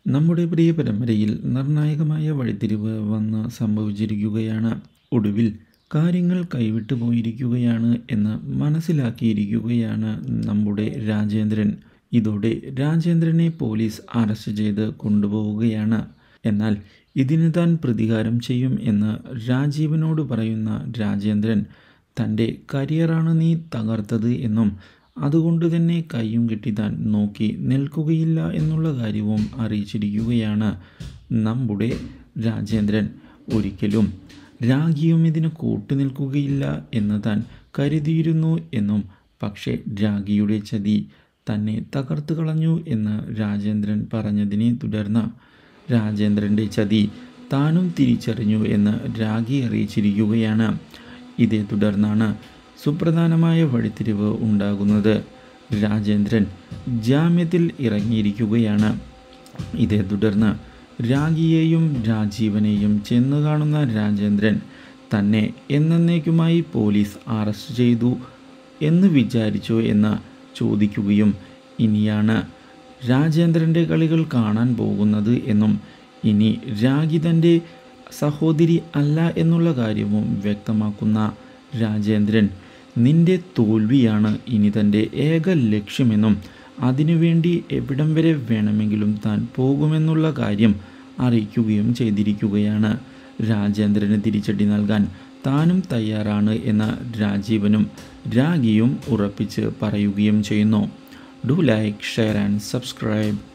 നമ്മുടെ പ്രിയ പരമ്പരയിൽ നിർണായകമായ വഴിത്തിരിവ് വന്ന് സംഭവിച്ചിരിക്കുകയാണ്. ഒടുവിൽ കാര്യങ്ങൾ കൈവിട്ടു പോയിരിക്കുകയാണ് എന്ന് മനസ്സിലാക്കിയിരിക്കുകയാണ് നമ്മുടെ രാജേന്ദ്രൻ. ഇതോടെ രാജേന്ദ്രനെ പോലീസ് അറസ്റ്റ് ചെയ്ത് കൊണ്ടുപോവുകയാണ്. എന്നാൽ ഇതിന് താൻ പ്രതികാരം ചെയ്യും എന്ന് രാജീവനോട് പറയുന്ന രാജേന്ദ്രൻ തൻ്റെ കരിയറാണ് നീ തകർത്തത് എന്നും അതുകൊണ്ട് തന്നെ കയ്യും കെട്ടി താൻ നോക്കി നിൽക്കുകയില്ല എന്നുള്ള കാര്യവും അറിയിച്ചിരിക്കുകയാണ് നമ്മുടെ രാജേന്ദ്രൻ. ഒരിക്കലും രാഖിയും ഇതിന് കൂട്ടുനിൽക്കുകയില്ല എന്ന് താൻ കരുതിയിരുന്നു എന്നും പക്ഷേ രാഖിയുടെ ചതി തന്നെ തകർത്തു കളഞ്ഞു എന്ന് രാജേന്ദ്രൻ പറഞ്ഞതിനെ തുടർന്ന് രാജേന്ദ്രൻ്റെ ചതി താനും തിരിച്ചറിഞ്ഞു എന്ന് രാഖി അറിയിച്ചിരിക്കുകയാണ്. ഇതേ തുടർന്നാണ് സുപ്രധാനമായ വഴിത്തിരിവ് ഉണ്ടാകുന്നത്. രാജേന്ദ്രൻ ജാമ്യത്തിൽ ഇറങ്ങിയിരിക്കുകയാണ്. ഇതേ തുടർന്ന് രാഖിയെയും രാജീവനെയും ചെന്നു കാണുന്ന രാജേന്ദ്രൻ തന്നെ എന്നേക്കുമായി പോലീസ് അറസ്റ്റ് ചെയ്തു എന്ന് വിചാരിച്ചോ എന്ന് ചോദിക്കുകയും ഇനിയാണ് രാജേന്ദ്രൻ്റെ കളികൾ കാണാൻ പോകുന്നത് എന്നും ഇനി രാഖി തൻ്റെ സഹോദരി അല്ല എന്നുള്ള കാര്യവും വ്യക്തമാക്കുന്ന രാജേന്ദ്രൻ നിന്റെ തോൽവിയാണ് ഇനി തൻ്റെ ഏക ലക്ഷ്യമെന്നും അതിനുവേണ്ടി എവിടം വരെ വേണമെങ്കിലും താൻ പോകുമെന്നുള്ള കാര്യം അറിയിക്കുകയും ചെയ്തിരിക്കുകയാണ്. രാജേന്ദ്രന് തിരിച്ചടി നൽകാൻ താനും തയ്യാറാണ് എന്ന് രാജീവനും രാഖിയും ഉറപ്പിച്ച് പറയുകയും ചെയ്യുന്നു. Do like, share and subscribe.